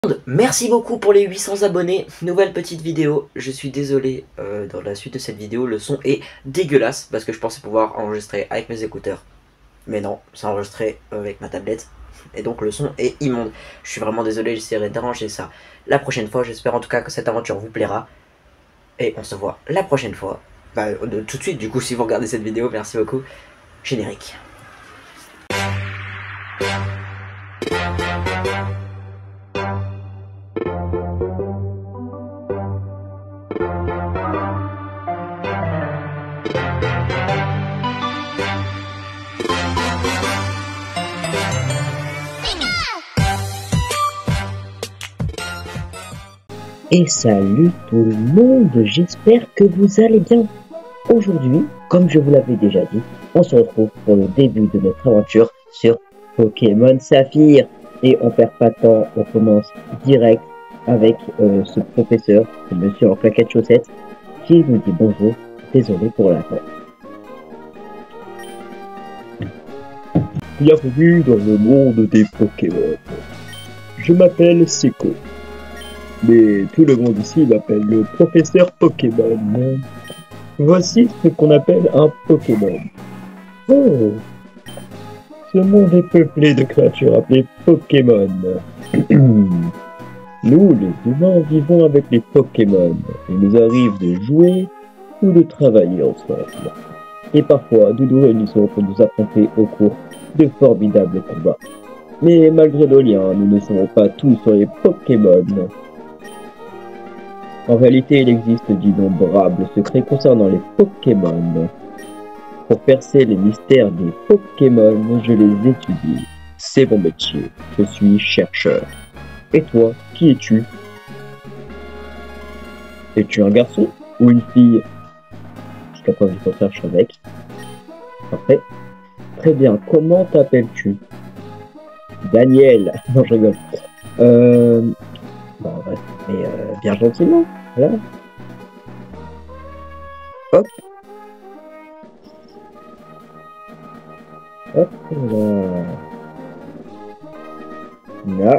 Merci beaucoup pour les 800 abonnés, nouvelle petite vidéo. Je suis désolé, dans la suite de cette vidéo, le son est dégueulasse parce que je pensais pouvoir enregistrer avec mes écouteurs. Mais non, c'est enregistré avec ma tablette et donc le son est immonde. Je suis vraiment désolé, j'essaierai d'arranger ça la prochaine fois. J'espère en tout cas que cette aventure vous plaira et on se voit la prochaine fois. Bah, tout de suite du coup si vous regardez cette vidéo, merci beaucoup. Générique. Et salut tout le monde, j'espère que vous allez bien. Aujourd'hui, comme je vous l'avais déjà dit, on se retrouve pour le début de notre aventure sur Pokémon Saphir. Et on perd pas de temps, on commence direct avec ce professeur, ce monsieur en claquettes chaussettes, qui nous dit bonjour, désolé pour l'attente. Bienvenue dans le monde des Pokémon. Je m'appelle Seiko. Mais tout le monde ici m'appelle le professeur Pokémon. Voici ce qu'on appelle un Pokémon. Oh! Ce monde est peuplé de créatures appelées Pokémon. Nous, les humains, vivons avec les Pokémon. Il nous arrive de jouer ou de travailler ensemble. Et parfois, nous nous réunissons pour nous affronter au cours de formidables combats. Mais malgré nos liens, nous ne savons pas tout sur les Pokémon. En réalité, il existe d'innombrables secrets concernant les Pokémon. Pour percer les mystères des Pokémon, je les étudie. C'est mon métier. Je suis chercheur. Et toi, qui es-tu? Es-tu un garçon ou une fille? Jusqu'à preuve du contraire, je suis un mec. Parfait. Très bien. Comment t'appelles-tu? Daniel. Non, je rigole. Bon, on va se faire bien gentiment. Voilà. Hop. Hop là. Là.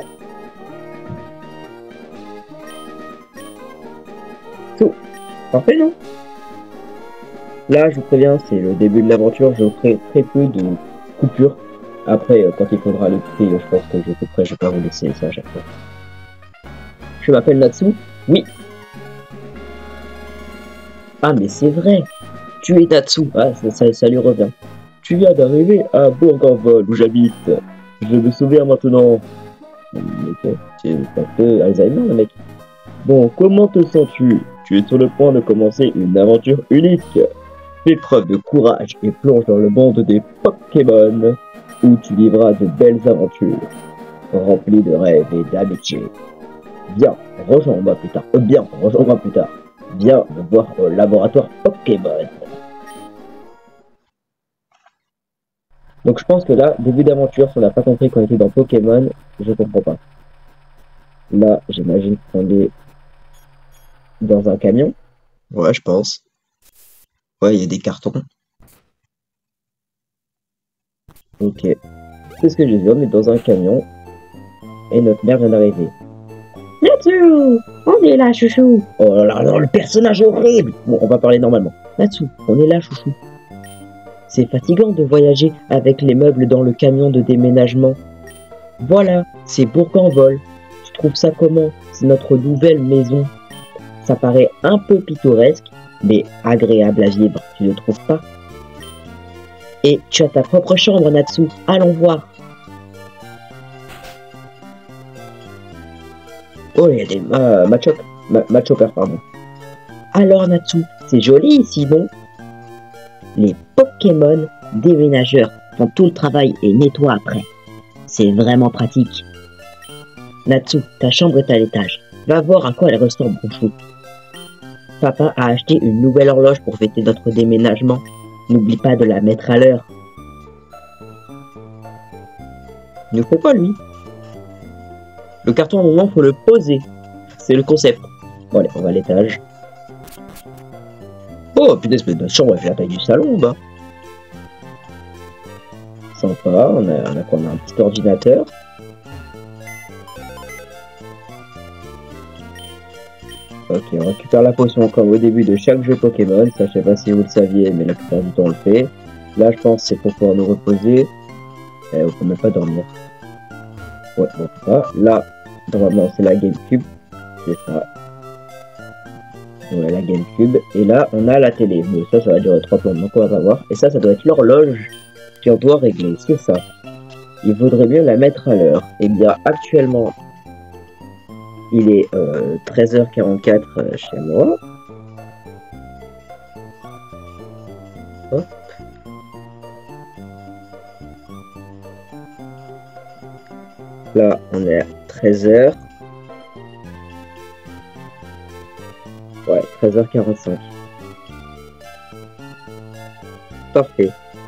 Tout. Parfait, non? Là, je vous préviens, c'est le début de l'aventure. Je ferai très peu de coupures. Après, quand il faudra le couper, je pense que je couperai. Je vais pas vous laisser ça à chaque fois. Je m'appelle Natsu. Oui. Ah, mais c'est vrai. Tu es Natsu. Ah, ça lui revient. Tu viens d'arriver à Bourg-en-Vol, où j'habite. Je me souviens maintenant. C'est un peu Alzheimer, le mec. Bon, comment te sens-tu? Tu es sur le point de commencer une aventure unique. Fais preuve de courage et plonge dans le monde des Pokémon, où tu vivras de belles aventures, remplies de rêves et d'amitié. Viens, rejoins-moi plus tard. Rejoins-moi plus tard. Viens me voir au laboratoire Pokémon. Donc je pense que là, début d'aventure, si on n'a pas compris qu'on était dans Pokémon, je comprends pas. Là, j'imagine qu'on est dans un camion. Ouais, je pense. Ouais, il y a des cartons. Ok. C'est ce que je dis, on est dans un camion. Et notre mère vient d'arriver. Natsu, on est là, chouchou. Oh là là, non, le personnage est horrible. Bon, on va parler normalement. Natsu, on est là, chouchou. C'est fatigant de voyager avec les meubles dans le camion de déménagement. Voilà, c'est Bourg-en-Vol. Tu trouves ça comment? C'est notre nouvelle maison. Ça paraît un peu pittoresque, mais agréable à vivre, tu ne trouves pas? Et tu as ta propre chambre, Natsu. Allons voir. Oh, il y a des Machopper, pardon. Alors, Natsu, c'est joli ici, non? Les Pokémon déménageurs font tout le travail et nettoient après. C'est vraiment pratique. Natsu, ta chambre est à l'étage. Va voir à quoi elle ressemble, mon chou. Papa a acheté une nouvelle horloge pour fêter notre déménagement. N'oublie pas de la mettre à l'heure. Il ne faut pas, lui. Le carton, à un moment, faut le poser. C'est le concept. Bon, allez, on va à l'étage. Oh, putain, cette chambre, elle fait la taille du salon, bah. Sympa, on a un petit ordinateur. Ok, on récupère la potion comme au début de chaque jeu Pokémon. Ça, je sais pas si vous le saviez, mais la plupart du temps on le fait. Là, je pense que c'est pour pouvoir nous reposer. On peut même pas dormir. Ouais, bon, ça. Là, normalement, c'est la GameCube. C'est ça. Ouais, la GameCube. Et là, on a la télé. Mais ça va durer 3 plombs, donc on va pas voir. Et ça doit être l'horloge qu'on doit régler. C'est ça. Il vaudrait mieux la mettre à l'heure. Et bien, actuellement, il est 13h44 chez moi. Hop. Là, on est à 13h. Ouais, 13h45. Parfait.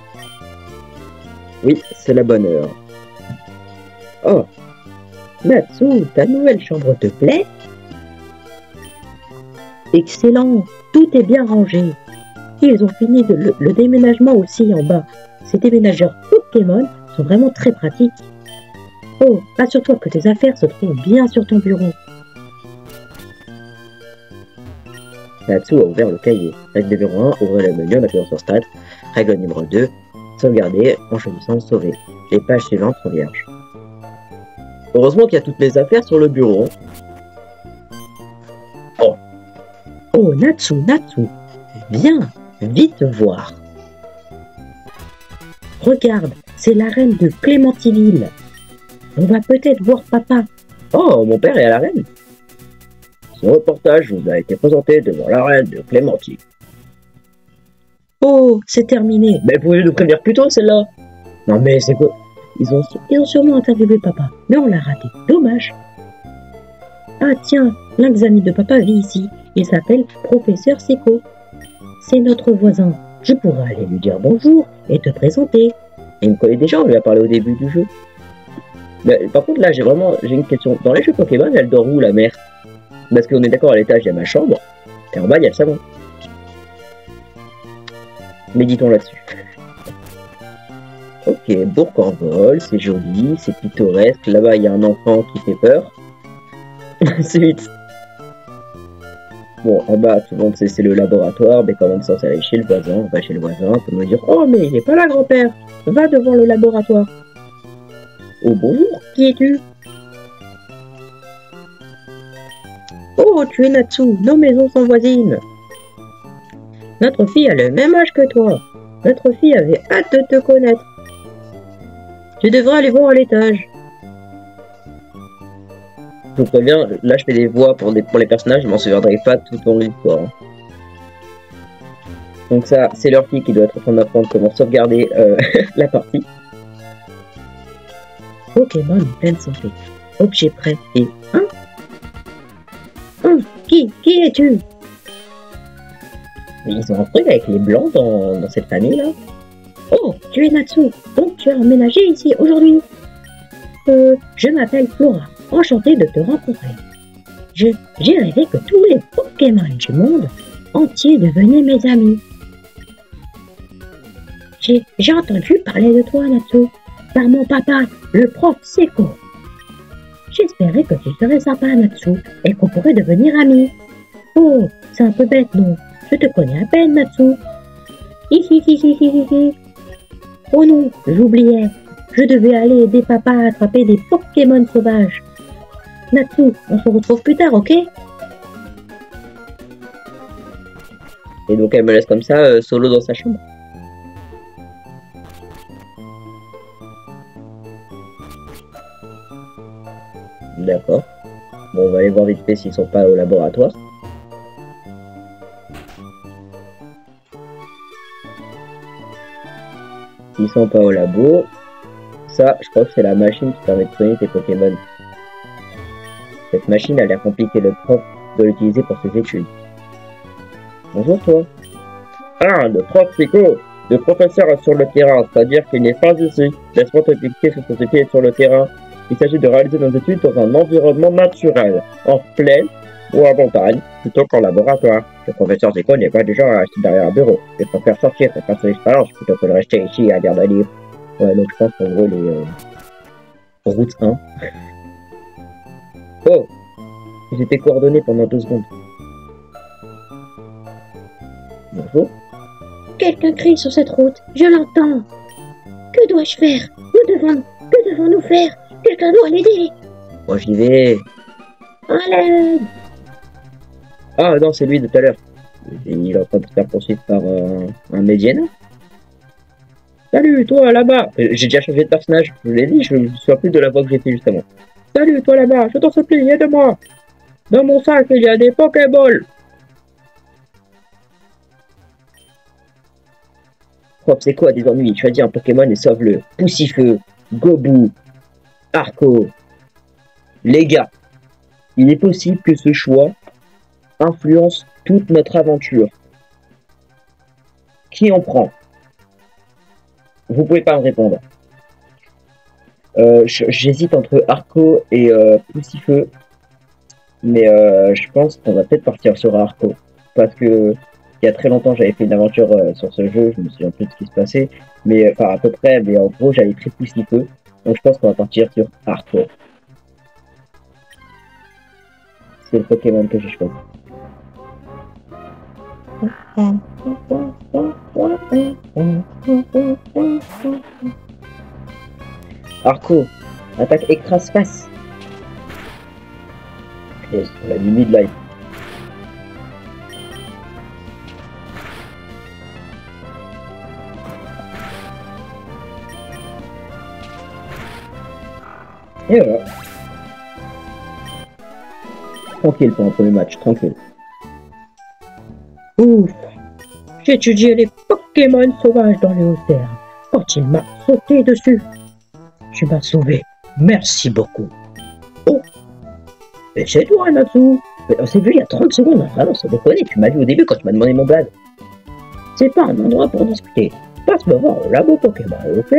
Oui, c'est la bonne heure. Oh, Natsu, ta nouvelle chambre te plaît? Excellent, tout est bien rangé. Ils ont fini le déménagement aussi en bas. Ces déménageurs Pokémon sont vraiment très pratiques. Oh, assure-toi que tes affaires se trouvent bien sur ton bureau. Natsu a ouvert le cahier. Règle numéro 1, ouvrez le menu en appuyant sur Start. Règle numéro 2, sauvegarder en choisissant sauver. Les pages suivantes sont vierges. Heureusement qu'il y a toutes mes affaires sur le bureau. Oh. Oh, Natsu, viens, vite voir. Regarde, c'est l'arène de Clémentiville. On va peut-être voir papa. Oh, mon père est à l'arène. Ce reportage vous a été présenté devant l'arène de Clémentiville. Oh, c'est terminé. Mais pouvez nous prévenir plus tôt, celle-là? Non mais c'est quoi? Ils ont sûrement interviewé papa, mais on l'a raté. Dommage. Ah tiens, l'un des amis de papa vit ici. Il s'appelle Professeur Seco. C'est notre voisin. Je pourrais aller lui dire bonjour et te présenter. Il me connaît déjà, on lui a parlé au début du jeu. Mais, par contre là, j'ai une question. Dans les jeux Pokémon, elle dort où la mère? Parce qu'on est d'accord, à l'étage, il y a ma chambre. Et en bas, il y a le salon. Méditons là-dessus. Ok, bourg en vol, c'est joli, c'est pittoresque. Là-bas, il y a un enfant qui fait peur. Ensuite, bon, en bas, tout le monde sait c'est le laboratoire, mais quand même censé aller chez le voisin. On va chez le voisin, on peut me dire, oh, mais il n'est pas là, grand-père. Va devant le laboratoire. Oh, bonjour, qui es-tu? Oh, tu es Natsu, nos maisons sont voisines. Notre fille a le même âge que toi. Notre fille avait hâte de te connaître. Tu devrais aller voir à l'étage. Je vous préviens, là je fais des voix pour les personnages, je m'en souviendrai pas tout au long de l'histoire. Hein. Donc ça, c'est leur fille qui doit être en train d'apprendre comment sauvegarder la partie. Pokémon en pleine santé. Objet prêt et... Qui es-tu? Ils ont un truc avec les blancs dans cette famille-là. Oh, tu es Natsu, donc tu as emménagé ici aujourd'hui. Je m'appelle Flora, enchantée de te rencontrer. J'ai rêvé que tous les Pokémon du monde entier devenaient mes amis. J'ai entendu parler de toi, Natsu, par mon papa, le prof Seco. J'espérais que tu serais sympa, Natsu, et qu'on pourrait devenir amis. Oh, c'est un peu bête, non? Je te connais à peine, Natsu. Hihihihihihi. Oh non, j'oubliais. Je devais aller aider papa à attraper des Pokémon sauvages. Natsu, on se retrouve plus tard, ok? Et donc elle me laisse comme ça, solo dans sa chambre. D'accord. Bon, on va aller voir vite fait s'ils sont pas au laboratoire. S'ils sont pas au labo, ça, je crois que c'est la machine qui permet de soigner tes Pokémon. Cette machine a l'air compliquée, le prof doit l'utiliser pour ses études. Bonjour toi. Ah, le prof Seco. Le professeur est sur le terrain, c'est-à-dire qu'il n'est pas ici. Laisse-moi t'expliquer ce que c'est sur le terrain. Il s'agit de réaliser nos études dans un environnement naturel, en plaine ou en montagne, plutôt qu'en laboratoire. Le professeur Seco n'est pas du genre à rester derrière un bureau. Il préfère sortir et faire son expérience plutôt que de rester ici à lire des livres. Ouais, donc je pense qu'en gros, les route 1. Oh, Ils étaient coordonnés pendant 2 secondes. Bonjour. Quelqu'un crie sur cette route, je l'entends. Que dois-je faire? Que devons-nous faire? Quelqu'un doit l'aider. Moi j'y vais. À l'aide. Ah non, c'est lui de tout à l'heure. Il est en train de se faire poursuivre par un médiane. Salut, toi là-bas. J'ai déjà changé de personnage, je vous l'ai dit, je ne me souviens plus de la voix que j'ai fait juste avant. Salut, toi là-bas, je t'en supplie, aide-moi. Dans mon sac, il y a des Pokéballs. Prof, c'est quoi des ennuis? Choisis un Pokémon et sauve-le. Poussifeu, Gobu, Arco. Les gars, il est possible que ce choix influence toute notre aventure. Qui en prend? Vous pouvez pas me répondre. J'hésite entre Arco et Poussifeu. Mais je pense qu'on va peut-être partir sur Arco. Parce que il y a très longtemps, j'avais fait une aventure sur ce jeu. Je me souviens plus de ce qui se passait. Mais enfin, à peu près. Mais en gros, j'avais très Poussifeu. Donc je pense qu'on va partir sur Arco. C'est le Pokémon que j'ai choisi. Arco, attaque écrase face. Yes, on a mis midlife. Et voilà. Tranquille pour un premier match, tranquille. Ouf. J'ai étudié les Pokémon sauvages dans les hautes terres. Quand il m'a sauté dessus, tu m'as sauvé. Merci beaucoup. Oh. Mais c'est toi, Natsu. Mais on s'est vu il y a 30 secondes, hein. Vraiment, sans déconner. Tu m'as vu au début quand tu m'as demandé mon blague. C'est pas un endroit pour discuter. Passe me voir au labo Pokémon, ok?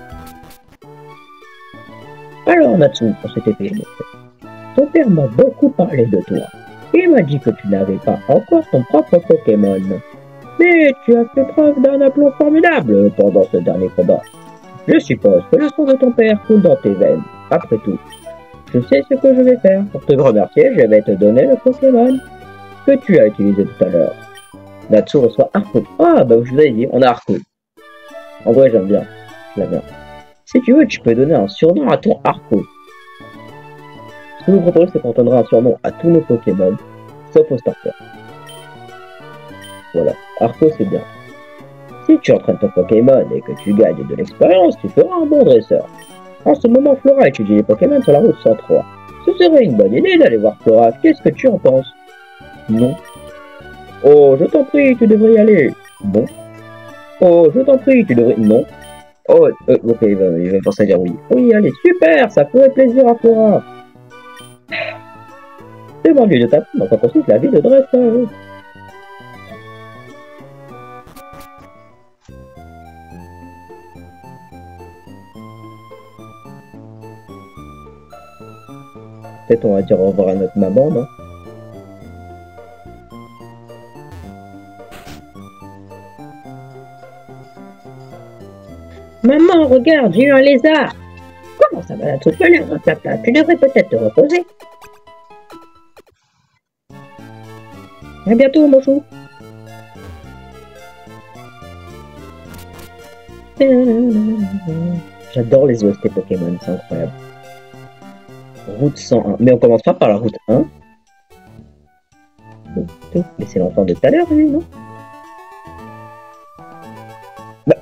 Alors, Natsu, pour cet épée, ton père m'a beaucoup parlé de toi. Il m'a dit que tu n'avais pas encore ton propre Pokémon. Mais tu as fait preuve d'un aplomb formidable pendant ce dernier combat. Je suppose que le sang de ton père coule dans tes veines. Après tout, je sais ce que je vais faire. Pour te remercier, je vais te donner le Pokémon que tu as utilisé tout à l'heure. Natsu reçoit Arco. Ah, bah je vous avais dit, on a Arco. En vrai, j'aime bien. Je l'aime bien. Si tu veux, tu peux donner un surnom à ton Arco. Ce que je vous propose, c'est qu'on donnera un surnom à tous nos Pokémon, sauf au starter. Voilà, Arco c'est bien. Si tu entraînes ton Pokémon et que tu gagnes de l'expérience, tu feras un bon dresseur. En ce moment, Flora étudie les Pokémon sur la route 103. Ce serait une bonne idée d'aller voir Flora. Qu'est-ce que tu en penses? Non. Oh, je t'en prie, tu devrais y aller. Bon. Oh, je t'en prie, tu devrais... Non. Oh, ok, il va penser à dire oui. Oui, allez, super, ça ferait plaisir à Flora. Demande-lui de t'apprendre dans quoi consiste la vie de dresseur. Peut-être on va dire au revoir à notre maman, non? Maman, regarde, j'ai eu un lézard. Comment ça va, tout l'air dans ta place? Tu devrais peut-être te reposer. À bientôt, mon chou. J'adore les OST Pokémon, c'est incroyable. Route 101. Mais on commence pas par la route 1. Mais c'est l'enfant de tout à l'heure, lui, non? Bah.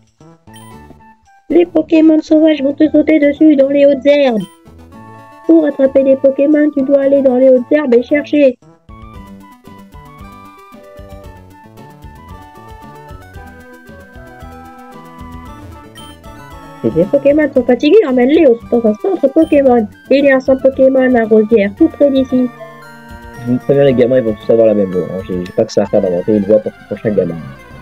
Les Pokémon sauvages vont te sauter dessus dans les hautes herbes. Pour attraper des Pokémon, tu dois aller dans les hautes herbes et chercher. Si les Pokémon sont fatigués, emmène-les dans un centre Pokémon. Il y a un centre Pokémon à Rosière, tout près d'ici. Je vous préviens, les gamins, ils vont tous avoir la même voix. Hein. J'ai pas que ça à faire d'inventer une voix pour chaque gamin.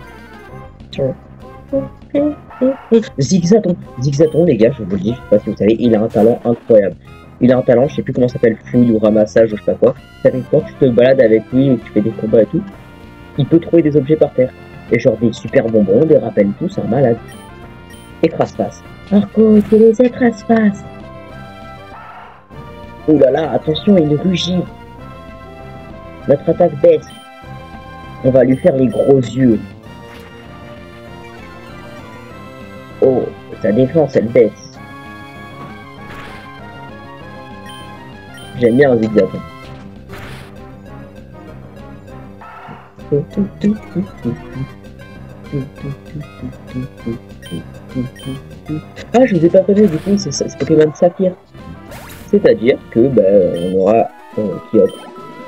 Zigzaton, les gars, je vous le dis, je sais pas si vous savez, il a un talent incroyable. Il a un talent, je sais plus comment ça s'appelle, fouille ou ramassage ou je sais pas quoi. Ça fait que quand tu te balades avec lui et que tu fais des combats et tout, il peut trouver des objets par terre. Et genre des super bonbons, des rappels, tout, c'est un malade. Écrase-face. Arco, tu les écrase-face. Oh là là, attention, il rugit. Notre attaque baisse. On va lui faire les gros yeux. Oh, sa défense, elle baisse. J'aime bien un zigzag. Ah, je vous ai pas prévenu, du coup, c'est Pokémon Saphir. C'est-à-dire que, on aura Kyogre.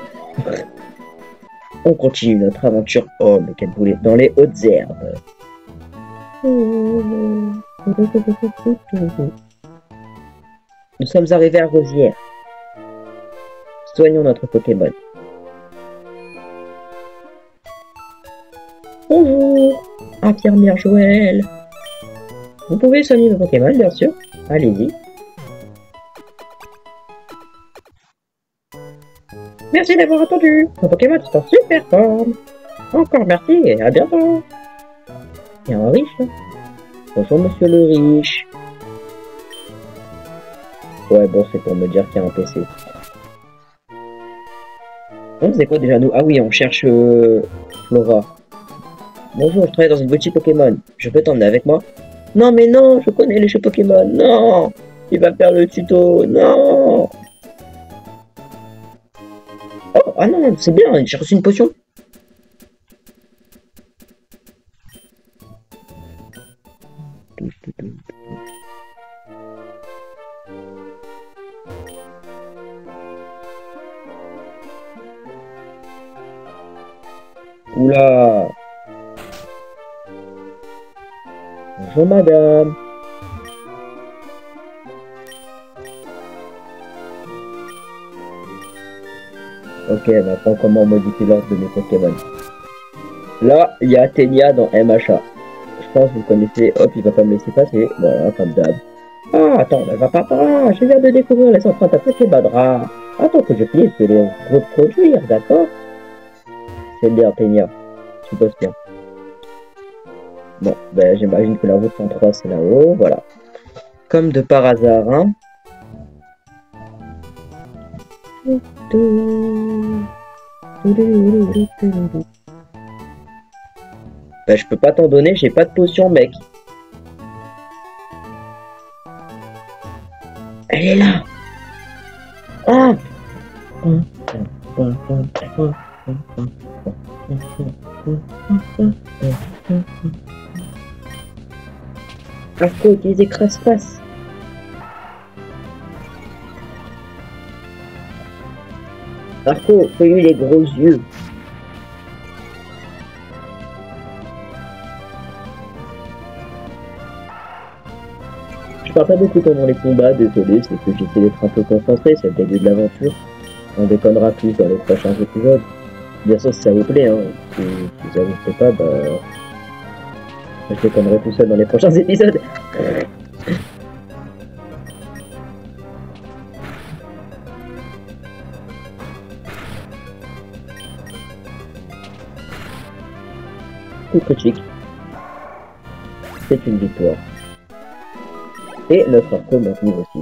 On continue notre aventure. Oh, mais quel boulet. Dans les hautes herbes. Nous sommes arrivés à Rosière. Soignons notre Pokémon. Bonjour, infirmière Joël. Vous pouvez soigner vos Pokémon, bien sûr. Allez-y. Merci d'avoir attendu. Vos Pokémon sont en super forme. Encore merci et à bientôt. Il y a un riche, là. Bonjour, monsieur le riche. Ouais, bon, c'est pour me dire qu'il y a un PC. On faisait quoi déjà, nous? Ah oui, on cherche Flora. Bonjour, je travaille dans une boutique Pokémon. Je peux t'emmener avec moi? Non, mais non, je connais les jeux Pokémon. Non, il va faire le tuto. Non. Oh, ah non, c'est bien, j'ai reçu une potion. Oula. Bonjour madame. Ok, on apprend comment modifier l'ordre de mes Pokémon. Là, il y a Ténia dans MHA. Je pense que vous connaissez. Hop, il va pas me laisser passer. Voilà, comme d'hab. Ah, attends, elle va pas par là. Je viens de découvrir les empreintes à Pokébadra. Attends que je finisse de les reproduire, d'accord? C'est bien, Ténia. Tu bosses bien. Bon, ben j'imagine que la route 103 c'est là-haut, voilà. Comme de par hasard, hein. Ben je peux pas t'en donner, j'ai pas de potion, mec. Elle est là. Ah. Arco, utilise écrase-face. Arco, fais-lui les gros yeux. Je parle pas beaucoup pendant les combats, désolé, c'est que j'essaie d'être un peu concentré, c'est le début de l'aventure. On déconnera plus dans les prochains épisodes. Bien sûr, si ça vous plaît, hein. Si ça vous plaît pas, je déconnerai tout seul dans les prochains épisodes. Coup critique. C'est une victoire. Et notre Arco monte niveau 6.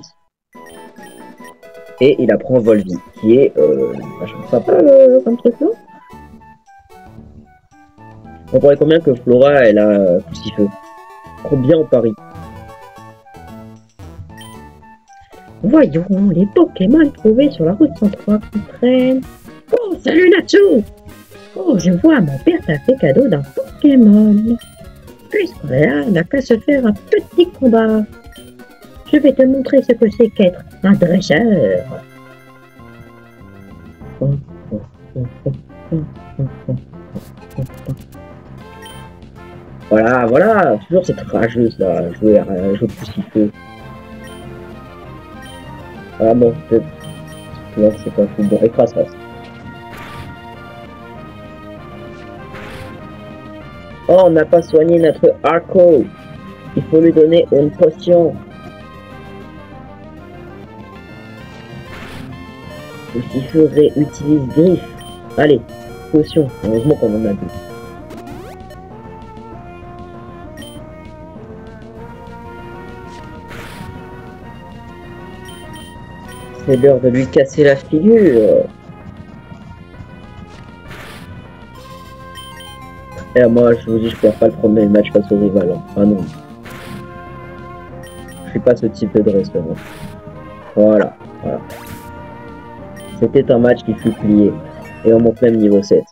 Et il apprend Volvi, qui est vachement sympa comme truc, non? On pourrait combien que Flora elle a petit feu? Combien on parie? Voyons les Pokémon trouvés sur la route 103 qui traînent. Oh, salut Natsu! Oh, je vois, mon père t'a fait cadeau d'un Pokémon. Puisqu'on est là, on n'a qu'à se faire un petit combat. Je vais te montrer ce que c'est qu'être un dresseur. Voilà, voilà, toujours cette rageuse là, jouer au petit feu. Ah bon, peut-être. Non, c'est pas tout bon, écrase-face. Oh, on n'a pas soigné notre Arco. Il faut lui donner une potion. Le petit feu réutilise griffe. Allez, potion. Heureusement qu'on en a deux. C'est l'heure de lui casser la figure. Et moi, je vous dis, je perds pas le premier match face au rival. Hein. Ah non. Je suis pas ce type de dresseur. Hein. Voilà. C'était un match qui fut plié. Et on monte même niveau 7.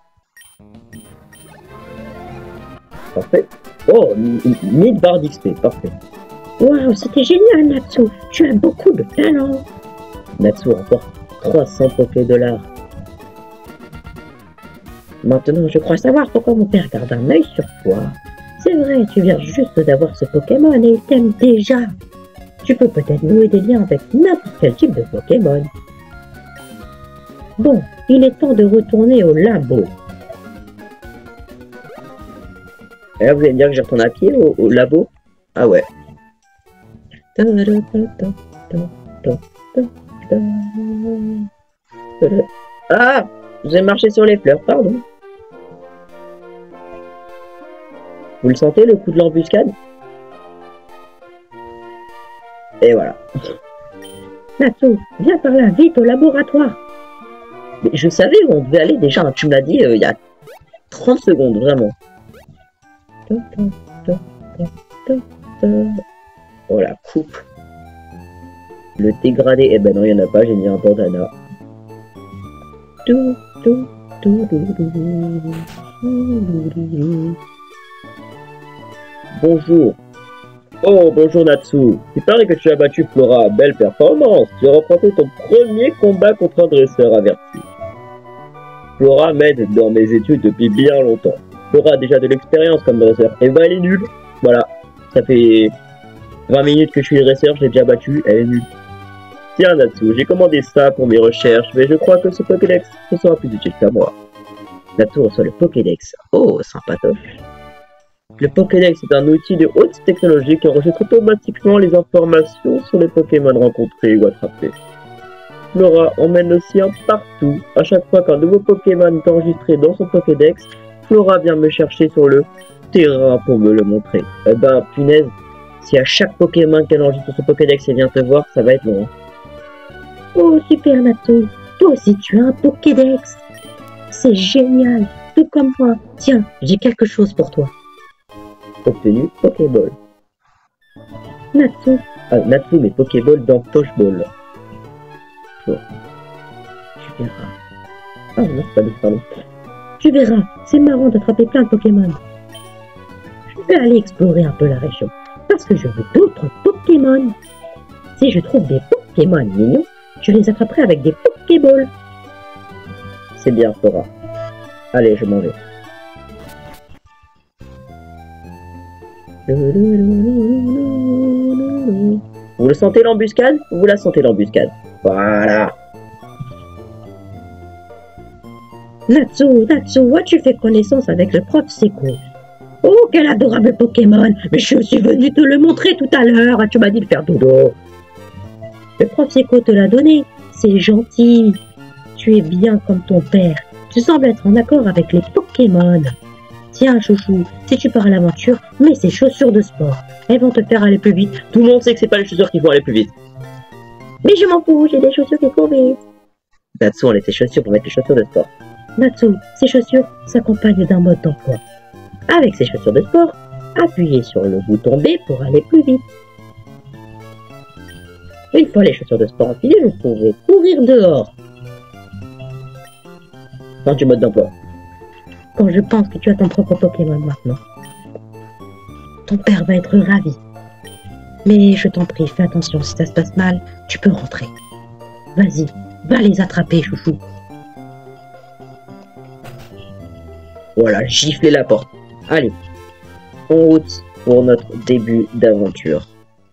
Parfait. Oh, 1000 barres d'XP. Parfait. Waouh, c'était génial, Natsu. Tu as beaucoup de talent. Natsu remporte 300 $. Maintenant, je crois savoir pourquoi mon père garde un œil sur toi. C'est vrai, tu viens juste d'avoir ce Pokémon et il t'aime déjà. Tu peux peut-être nouer des liens avec n'importe quel type de Pokémon. Bon, il est temps de retourner au labo. Et là, vous allez me dire que j'ai retourné à pied au labo? Ah ouais. Ah! J'ai marché sur les fleurs, pardon. Vous le sentez, le coup de l'embuscade? Et voilà. Natsu, viens par là, vite, au laboratoire. Mais je savais où on devait aller déjà, hein. Tu me l'as dit il y a 30 secondes, vraiment. Oh la coupe. Le dégradé, eh ben non, il n'y en a pas, j'ai mis un bandana. Bonjour. Oh, bonjour Natsu. Il paraît que tu as battu Flora. Belle performance. Tu as remporté ton premier combat contre un dresseur averti. Flora m'aide dans mes études depuis bien longtemps. Flora a déjà de l'expérience comme dresseur. Et ben elle est nulle. Voilà. Ça fait 20 minutes que je suis dresseur, je l'ai déjà battu, elle est nulle. Tiens Natsu, j'ai commandé ça pour mes recherches, mais je crois que ce Pokédex ne sera plus utile qu'à moi. Natsu reçoit le Pokédex. Oh, sympatoche. Le Pokédex est un outil de haute technologie qui enregistre automatiquement les informations sur les Pokémon rencontrés ou attrapés. Flora emmène le sien partout. À chaque fois qu'un nouveau Pokémon est enregistré dans son Pokédex, Flora vient me chercher sur le terrain pour me le montrer. Eh ben, punaise, si à chaque Pokémon qu'elle enregistre sur son Pokédex et vient te voir, ça va être long. Oh, super Natsu. Toi aussi, tu as un Pokédex. C'est génial. Tout comme moi. Tiens, j'ai quelque chose pour toi. Obtenu Pokéball. Natsu. Ah, Natsu, mais Pokéball dans Pocheball. Bon. Tu verras. Ah non, c'est pas lui, pardon. Tu verras, c'est marrant d'attraper plein de Pokémon. Je vais aller explorer un peu la région, parce que je veux d'autres Pokémon. Si je trouve des Pokémon mignons, je les attraperai avec des Pokéballs. C'est bien, Flora. Allez, je m'en vais. Vous le sentez l'embuscade? Vous la sentez l'embuscade? Voilà. Natsu, as-tu fait connaissance avec le prof Seiko? Oh, quel adorable Pokémon! Mais je suis venu te le montrer tout à l'heure, tu m'as dit de faire dodo. Le prof Seiko te l'a donné, c'est gentil. Tu es bien comme ton père, tu sembles être en accord avec les Pokémon. Tiens, chouchou, si tu pars à l'aventure, mets ces chaussures de sport. Elles vont te faire aller plus vite. Tout le monde sait que c'est pas les chaussures qui vont aller plus vite. Mais je m'en fous, j'ai des chaussures qui courent vite. Natsu, on a tes chaussures pour mettre les chaussures de sport. Natsu, ces chaussures s'accompagnent d'un mode d'emploi. Avec ces chaussures de sport, appuyez sur le bouton B pour aller plus vite. Une fois les chaussures de sport enfilées, vous pouvez courir dehors. Fin du mode d'emploi. Quand je pense que tu as ton propre Pokémon maintenant, ton père va être ravi. Mais je t'en prie, fais attention, si ça se passe mal, tu peux rentrer. Vas-y, va les attraper, chouchou. Voilà, gifler la porte. Allez, en route pour notre début d'aventure.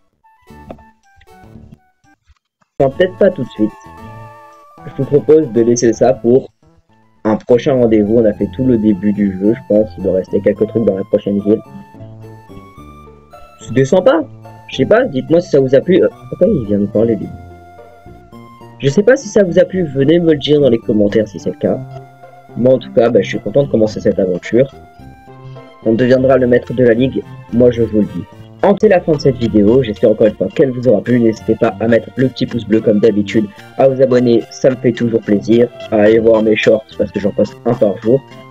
Enfin, peut-être pas tout de suite. Je vous propose de laisser ça pour un prochain rendez-vous. On a fait tout le début du jeu, je pense. Il doit rester quelques trucs dans la prochaine ville. C'était sympa. Je sais pas, dites-moi si ça vous a plu. Pourquoi il vient nous parler, lui? Je sais pas si ça vous a plu, venez me le dire dans les commentaires si c'est le cas. Moi en tout cas, je suis content de commencer cette aventure. On deviendra le maître de la ligue, moi je vous le dis. C'est la fin de cette vidéo, j'espère encore une fois qu'elle vous aura plu. N'hésitez pas à mettre le petit pouce bleu comme d'habitude, à vous abonner, ça me fait toujours plaisir, à aller voir mes shorts parce que j'en poste un par jour.